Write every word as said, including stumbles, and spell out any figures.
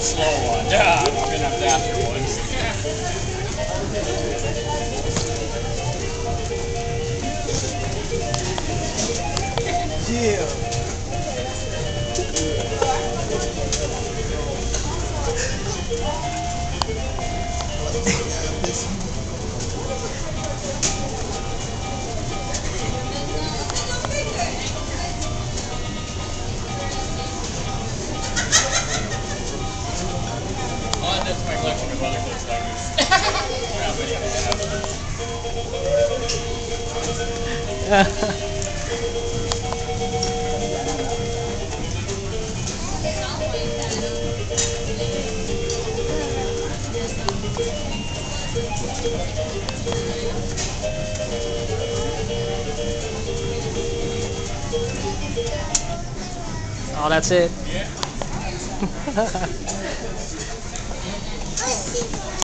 slow one. Yeah, I'm gonna have faster ones. Yeah. Oh, that's my collection of other clothes diamonds. How many I have. Oh, that's it. Yeah.